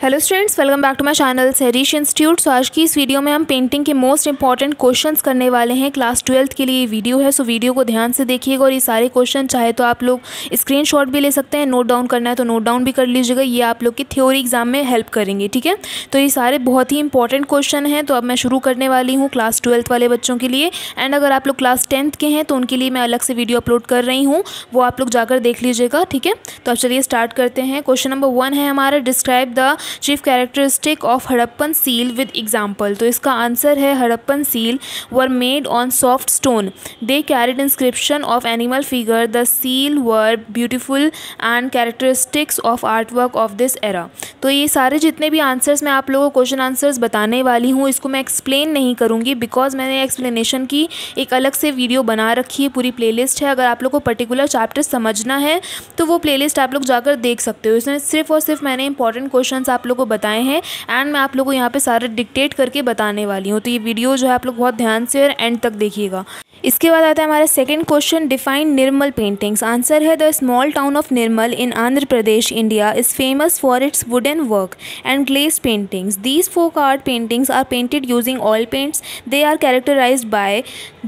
Hello students, welcome back to my channel Harish institute. So आज की इस वीडियो में हम पेंटिंग के मोस्ट इंपॉर्टेंट क्वेश्चंस करने वाले हैं। क्लास 12th के लिए ये वीडियो है, सो वीडियो को ध्यान से देखिएगा। और ये सारे क्वेश्चन चाहे तो आप लोग स्क्रीनशॉट भी ले सकते हैं, नोट डाउन करना है तो नोट डाउन भी कर लीजिएगा। ये आप लोग की थ्योरी एग्जाम में हेल्प करेंगे, ठीक है। तो ये सारे बहुत ही इंपॉर्टेंट क्वेश्चन हैं। तो अब मैं शुरू करने वाली हूँ क्लास 12th वाले बच्चों के लिए। एंड अगर आप लोग क्लास 10th के हैं तो उनके लिए मैं अलग से वीडियो अपलोड कर रही हूँ, वो आप लोग जाकर देख लीजिएगा, ठीक है। तो अब चलिए स्टार्ट करते हैं। क्वेश्चन नंबर 1 है हमारा, describe the chief characteristic of Harappan seal with example. तो इसका आंसर है Harappan seal were made on soft stone, they carried inscription of animal figure, the seal were beautiful and characteristics of art work of this era. तो ये सारे जितने भी answers मैं आप लोगों को क्वेश्चन आंसर्स बताने वाली हूँ, इसको मैं एक्सप्लेन नहीं करूँगी बिकॉज मैंने एक्सप्लेनेशन की एक अलग से वीडियो बना रखी है, पूरी प्लेलिस्ट है। अगर आप लोग को पर्टिकुलर चैप्टर समझना है तो वो प्लेलिस्ट आप लोग जाकर देख सकते हो। इसमें सिर्फ और सिर्फ मैंने इंपॉर्टेंट क्वेश्चंस आप लोग को बताए हैं एंड मैं आप लोगों को यहाँ पे सारे डिक्टेट करके बताने वाली हूँ। तो ये वीडियो जो है आप लोग बहुत ध्यान से और एंड तक देखिएगा। इसके बाद आता है हमारा second question, define Nirmal paintings. Answer है the small town of Nirmal in Andhra Pradesh, India is famous for its wooden work and glaze paintings. These folk art paintings are painted using oil paints. They are characterized by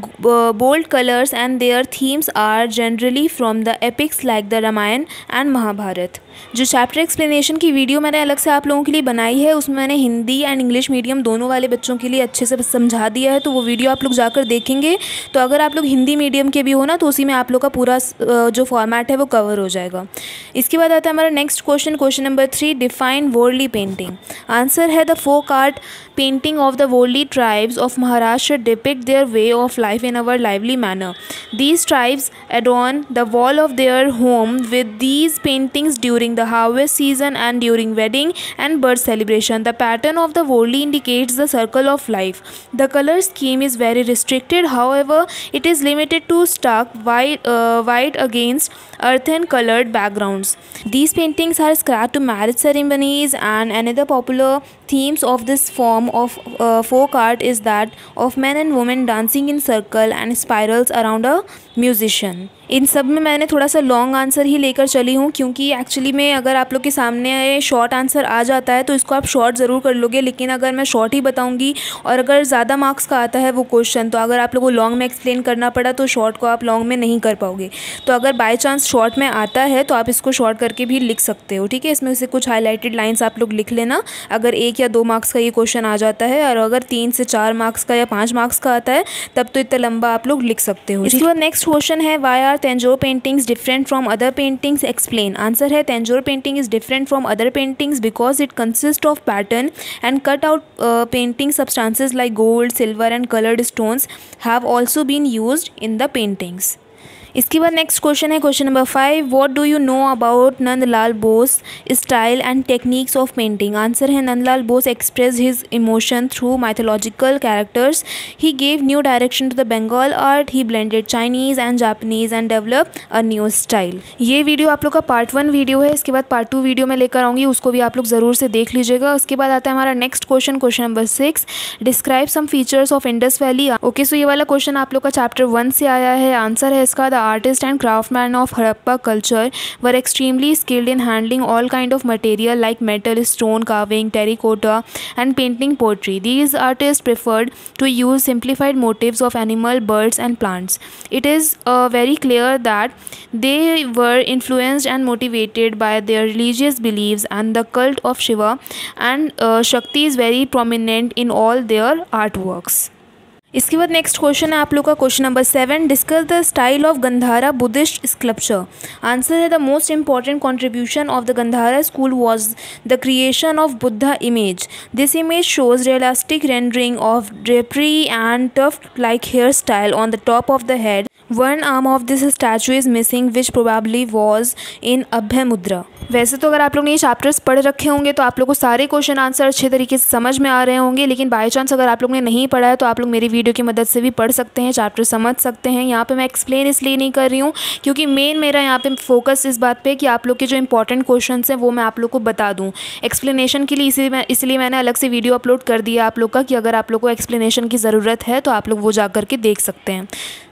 bold colors and their themes are generally from the epics like the Ramayan and Mahabharat. जो chapter explanation की video मैंने अलग से आप लोगों के लिए बनाई है, उसमें मैंने हिंदी एंड इंग्लिश मीडियम दोनों वाले बच्चों के लिए अच्छे से समझा दिया है, तो वो वीडियो आप लोग जाकर देखेंगे। तो अगर आप लोग हिंदी मीडियम के भी हो ना, तो उसी में आप लोग का पूरा जो फॉर्मेट है वो कवर हो जाएगा। इसके बाद आता है हमारा next question, question number 3, define Warli painting. Answer है the folk art painting of the Worli tribes of Maharashtra depict their way of life in a lively manner. These tribes adorn the wall of their home with these paintings during the harvest season and during wedding and birth celebration. The pattern of the Worli indicates the circle of life. The color scheme is very restricted, however, it is limited to stark white against earthen colored backgrounds. These paintings are scratched to marriage ceremonies, and another popular themes of this form of folk art is that of men and women dancing in circle and spirals around a musician. इन सब में मैंने थोड़ा सा long answer ही लेकर चली हूँ, क्योंकि एक्चुअली में अगर आप लोग के सामने शॉर्ट आंसर आ जाता है तो इसको आप शॉर्ट ज़रूर कर लोगे, लेकिन अगर मैं शॉर्ट ही बताऊँगी और अगर ज़्यादा मार्क्स का आता है वो क्वेश्चन, तो अगर आप लोगों को लॉन्ग में एक्सप्लेन करना पड़ा तो शॉर्ट को आप लॉन्ग में नहीं कर पाओगे। तो अगर बाय चांस शॉर्ट में आता है तो आप इसको शॉर्ट करके भी लिख सकते हो, ठीक है। इसमें से कुछ हाईलाइटेड लाइन्स आप लोग लिख लेना अगर 1 या 2 मार्क्स का ये क्वेश्चन आ जाता है, और अगर 3 से 4 मार्क्स का या 5 मार्क्स का आता है तब तो इतना लंबा आप लोग लिख सकते हो। इसके बाद नेक्स्ट क्वेश्चन है, why are Tanjore paintings different from other paintings, explain। Answer है Tanjore painting is different from other paintings because it consists of pattern and cut out painting substances like gold, silver and colored stones have also been used in the paintings। इसके बाद next question है question number 5, what do you know about Nandlal Bose style and techniques of painting. Answer है Nandlal Bose express his emotion through mythological characters, he gave new direction to the Bengal art, he blended Chinese and Japanese and develop a new style. ये video आप लोग का part 1 video है, इसके बाद part 2 video में लेकर आऊँगी, उसको भी आप लोग ज़रूर से देख लीजिएगा। उसके बाद आता है हमारा next question, question number 6, describe some features of Indus valley. Okay, so ये वाला क्वेश्चन आप लोग का चैप्टर 1 से आया है। आंसर है इसका, the artists and craftsmen of Harappa culture were extremely skilled in handling all kind of material like metal, stone carving, terracotta and painting pottery. These artists preferred to use simplified motifs of animal, birds and plants. It is very clear that they were influenced and motivated by their religious beliefs, and the cult of Shiva and Shakti is very prominent in all their artworks। इसके बाद next question है आप लोग का question number 7, discuss the style of Gandhara Buddhist sculpture. Answer है the most important contribution of the Gandhara school was the creation of Buddha image. This image shows realistic rendering of drapery and tuft like hair style on the top of the head. One arm of this statue is missing, which probably was in abhaya mudra. वैसे तो अगर आप लोग ने ये chapters पढ़ रखे होंगे तो आप लोग को सारे क्वेश्चन आंसर अच्छे तरीके से समझ में आ रहे होंगे, लेकिन बाय चांस अगर आप लोग ने नहीं पढ़ा है तो आप लोग मेरी वीडियो की मदद से भी पढ़ सकते हैं, चैप्टर समझ सकते हैं। यहाँ पे मैं एक्सप्लेन इसलिए नहीं कर रही हूँ क्योंकि मेन मेरा यहाँ पे फोकस इस बात पे कि आप लोग के जो इंपॉर्टेंट क्वेश्चन हैं वो मैं आप लोग को बता दूँ एक्सप्लेनेशन के लिए। इसलिए मैंने अलग से वीडियो अपलोड कर दिया आप लोग का कि अगर आप लोग को एक्सप्लेनेशन की ज़रूरत है तो आप लोग वो जा करके देख सकते हैं।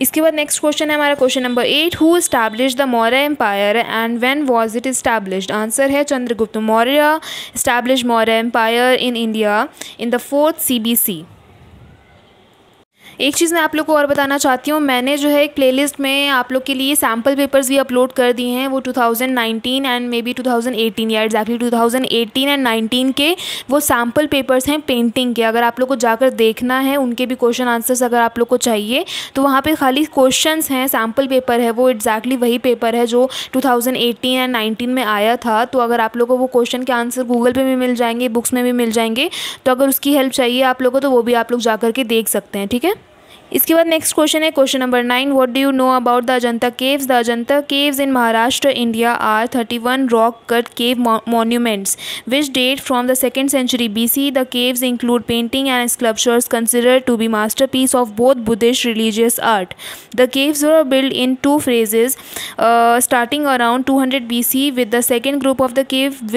इसके बाद नेक्स्ट क्वेश्चन है हमारा question number 8, who established the Maurya empire and when was it established. Answer है Chandragupta Maurya established Maurya empire in India in the 4th CBC। एक चीज़ मैं आप लोग को और बताना चाहती हूँ, मैंने जो है एक प्लेलिस्ट में आप लोग के लिए सैम्पल पेपर्स भी अपलोड कर दिए हैं, वो 2019 एंड मे बी 2018 या एग्जैक्टली 2018 एंड 19 के वो सैम्पल पेपर्स हैं पेंटिंग के। अगर आप लोग को जाकर देखना है, उनके भी क्वेश्चन आंसर्स अगर आप लोग को चाहिए तो वहाँ पे खाली क्वेश्चंस हैं, सैम्पल पेपर है, वो एग्जैक्टली वही पेपर है जो 2018 एंड 19 में आया था। तो अगर आप लोग को वो क्वेश्चन के आंसर गूगल पर भी मिल जाएंगे, बुक्स में भी मिल जाएंगे, तो अगर उसकी हेल्प चाहिए आप लोग को तो वो भी आप लोग जा करके देख सकते हैं, ठीक है। इसके बाद नेक्स्ट क्वेश्चन है question number 9, what do you know about the Ajanta caves. The Ajanta caves in Maharashtra India are 31 rock cut cave monuments which date from the 2nd century BC. The caves include painting and sculptures considered to be masterpiece of both Buddhist religious art. The caves were built in two phases starting around 200 BC with the second group of the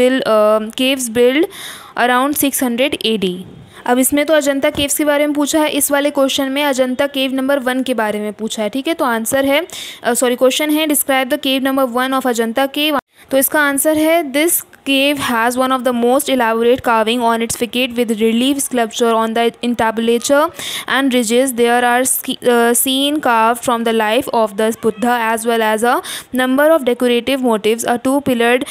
caves built around 600 AD. अब इसमें तो Ajanta caves के बारे में पूछा है, इस वाले क्वेश्चन में अजंता केव नंबर 1 के बारे में पूछा है, ठीक है। तो आंसर है क्वेश्चन है describe the cave number 1 of Ajanta cave. तो इसका आंसर है this cave has one of the most elaborate carving on its facade with relief sculpture on the entablature and ridges. There are seen carved from the life of the Buddha as well as a number of decorative motifs. A two-pillared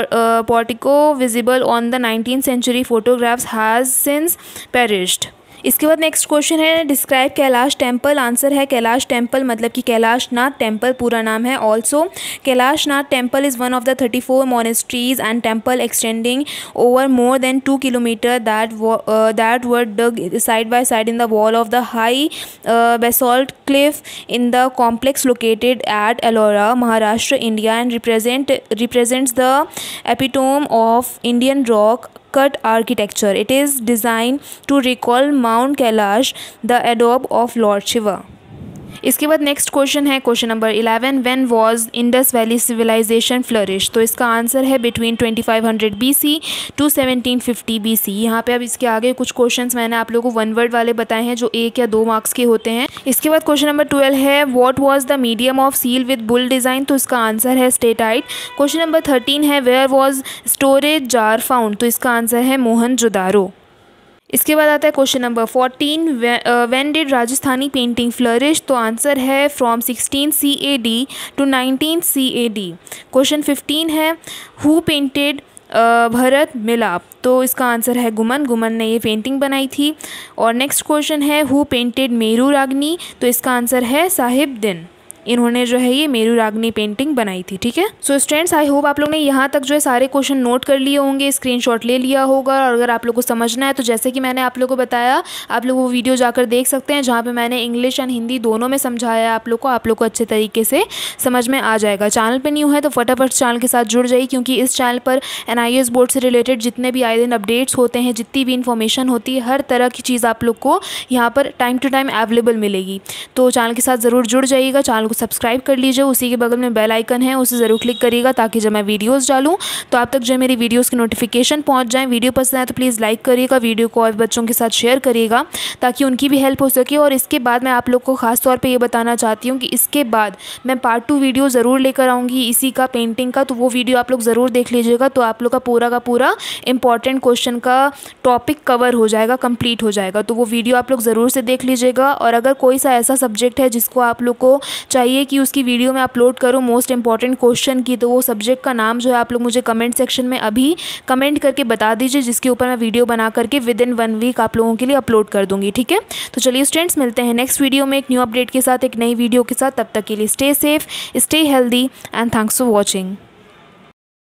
portico visible on the 19th century photographs has since perished. इसके बाद next question है describe Kailash temple. Answer है Kailash temple मतलब कि Kailash Nath temple पूरा नाम है। Also Kailash Nath temple is one of the 34 monasteries and temple extending over more than 2 kilometers that were dug side by side in the wall of the high basalt cliff in the complex located at Ellora, Maharashtra, India, and represents the epitome of Indian rock cut architecture. It is designed to recall Mount Kailash, the abode of Lord Shiva. इसके बाद next question है question number 11, when was Indus valley civilisation flourish. तो इसका answer है between 2500 BC to 1750 BC। यहाँ पे अब इसके आगे कुछ क्वेश्चंस मैंने आप लोगों को 1 वर्ड वाले बताए हैं जो 1 या 2 मार्क्स के होते हैं। इसके बाद क्वेश्चन नंबर 12 है what was the medium of seal with bull design. तो इसका आंसर है स्टेटाइट। क्वेश्चन नंबर 13 है where was storage jar found. तो इसका आंसर है मोहनजोदारो। इसके बाद आता है question number 14, when did Rajasthani painting flourish. तो आंसर है from 16 CAD to 19 CAD। Question 15 है हु पेंटेड भरत मिलाप। तो इसका आंसर है गुमन ने ये पेंटिंग बनाई थी। और नेक्स्ट क्वेश्चन है हु पेंटेड मेरू रागनी। तो इसका आंसर है साहिबदीन, इन्होंने जो है ये मेरू रागनी पेंटिंग बनाई थी, ठीक है। सो स्टूडेंट्स आई होप आप लोग ने यहाँ तक जो है सारे क्वेश्चन नोट कर लिए होंगे, स्क्रीनशॉट ले लिया होगा। और अगर आप लोग को समझना है तो जैसे कि मैंने आप लोग को बताया, आप लोग वो वीडियो जाकर देख सकते हैं जहाँ पे मैंने इंग्लिश एंड हिंदी दोनों में समझाया है आप लोग को अच्छे तरीके से समझ में आ जाएगा। चैनल पर न्यू है तो फटाफट चैनल के साथ जुड़ जाइए, क्योंकि इस चैनल पर NIS बोर्ड से रिलेटेड जितने भी आए दिन अपडेट्स होते हैं, जितनी भी इन्फॉर्मेशन होती है, हर तरह की चीज़ आप लोग को यहाँ पर टाइम टू टाइम अवेलेबल मिलेगी। तो चैनल के साथ ज़रूर जुड़ जाइएगा, चैनल को सब्सक्राइब कर लीजिए, उसी के बगल में बेल आइकन है उसे ज़रूर क्लिक करिएगा ताकि जब मैं वीडियोस डालूं तो आप तक जो मेरी वीडियोस की नोटिफिकेशन पहुंच जाए। वीडियो पसंद आए तो प्लीज़ लाइक करिएगा, वीडियो को और बच्चों के साथ शेयर करिएगा ताकि उनकी भी हेल्प हो सके। और इसके बाद मैं आप लोग को खास तौर पे ये बताना चाहती हूँ कि इसके बाद मैं पार्ट 2 वीडियो ज़रूर लेकर आऊँगी इसी का, पेंटिंग का। तो वो वीडियो आप लोग ज़रूर देख लीजिएगा, तो आप लोग का पूरा इंपॉर्टेंट क्वेश्चन का टॉपिक कवर हो जाएगा, कंप्लीट हो जाएगा। तो वो वीडियो आप लोग ज़रूर से देख लीजिएगा। और अगर कोई सा ऐसा सब्जेक्ट है जिसको आप लोग को चाहिए कि उसकी वीडियो में अपलोड करो मोस्ट इंपॉर्टेंट क्वेश्चन की, तो वो सब्जेक्ट का नाम जो है आप लोग मुझे कमेंट सेक्शन में अभी कमेंट करके बता दीजिए, जिसके ऊपर मैं वीडियो बना करके विदिन 1 वीक आप लोगों के लिए अपलोड कर दूंगी, ठीक है। तो चलिए स्टूडेंट्स, मिलते हैं नेक्स्ट वीडियो में एक न्यू अपडेट के साथ, एक नई वीडियो के साथ। तब तक के लिए stay safe, stay healthy and thanks for watching.